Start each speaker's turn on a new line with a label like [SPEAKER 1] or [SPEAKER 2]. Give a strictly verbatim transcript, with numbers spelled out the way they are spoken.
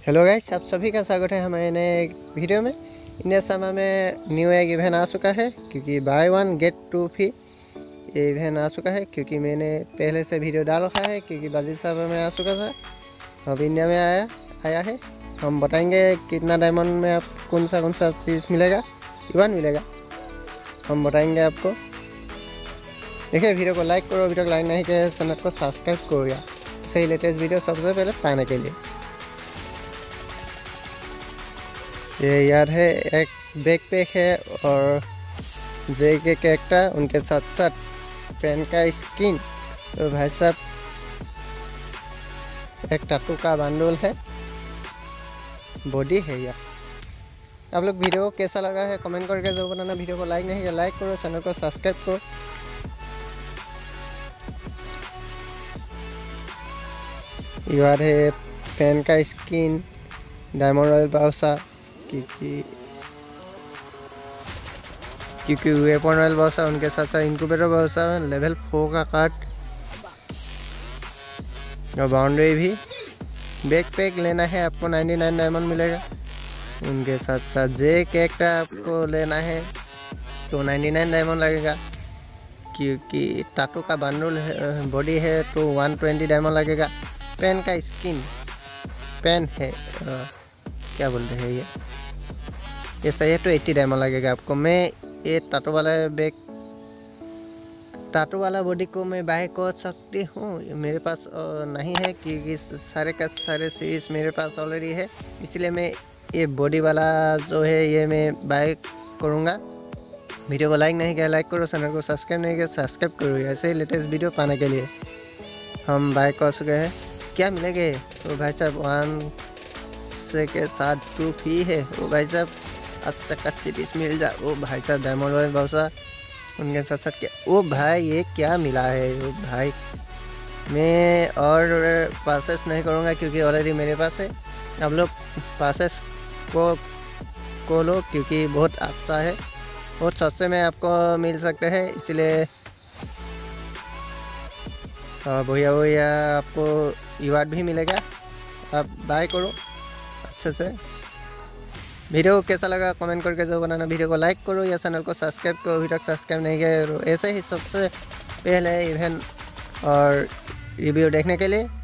[SPEAKER 1] Hello guys, आप सभी का स्वागत है हमारे नए वीडियो में। इंडिया समय में न्यू एक इवेंट आ चुका है, क्योंकि buy one get two free ये इवेंट आ चुका है। क्योंकि मैंने पहले से वीडियो डाल रखा है, क्योंकि बाजी समय में आ चुका था, अब इंडिया में आया आया है। हम बताएंगे कितना डायमंड में आप कौन सा कौन सा चीज़ मिलेगा, इवेंट मिलेगा, हम बताएंगे आपको। देखिए, वीडियो को लाइक करो, वीडियो को लाइक नहीं किया चैनल को सब्सक्राइब करो या सही लेटेस्ट वीडियो सबसे पहले पाने के लिए। ये यार है एक बैकपैक है और जे के कैरेक्टर, उनके साथ साथ पेन का स्किन, तो भाई साहब एक टैटू का बंडल है, बॉडी है यार। आप लोग वीडियो को कैसा लगा है कमेंट करके जो बनाना। वीडियो को लाइक नहीं किया लाइक करो, चैनल को सब्सक्राइब करो। यार है पेन का स्किन, डायमंड रॉयल बाउसा, क्योंकि क्योंकि वेपन रॉयल बाउसा, उनके साथ साथ इनक्यूबेटर बाउसा, लेवल फोर का कार्ड और बाउंड्री भी। बैकपैक लेना है आपको निन्यानवे डायमंड मिलेगा। उनके साथ साथ जे कैरेक्टर आपको लेना है तो निन्यानवे डायमंड लगेगा। क्योंकि टाटू का बंडल है, बॉडी है, तो एक सौ बीस डायमंड लगेगा। पेन का स्किन, पेन है आ, क्या बोलते हैं ये ये सही है, तो अस्सी डायमंड लगेगा आपको। मैं ये टाटू वाला बैग टाटू वाला बॉडी को मैं बाय कर सकती हूँ, मेरे पास नहीं है, क्योंकि सारे का सारे सीरीज मेरे पास ऑलरेडी है। इसलिए मैं ये बॉडी वाला जो है ये मैं बाय करूँगा। वीडियो को लाइक नहीं किया लाइक करो, चैनल को सब्सक्राइब नहीं किया सब्सक्राइब करो, ऐसे ही लेटेस्ट वीडियो पाने के लिए। हम बाय कर चुके हैं। क्या मिलेंगे तो भाई साहब वन से के साथ टू फ्री है। वो भाई साहब अच्छा कच्ची पीस मिल जाए। वो भाई साहब डायमंड रॉयल बाउसा, उनके साथ साथ क्या, वो भाई ये क्या मिला है। वो भाई मैं और पासेस नहीं करूँगा, क्योंकि ऑलरेडी मेरे पास है। आप लोग पासेस को को लो, क्योंकि बहुत अच्छा है, बहुत सस्ते में आपको मिल सकते हैं। इसलिए भैया भैया आपको रिवार्ड भी मिलेगा, आप बाय करो अच्छे से। वीडियो को कैसा लगा कमेंट करके जो बनाना। वीडियो को लाइक करो या चैनल को सब्सक्राइब करो, अभी तक सब्सक्राइब नहीं किया। ऐसे ही सबसे पहले इवेंट और रिव्यू देखने के लिए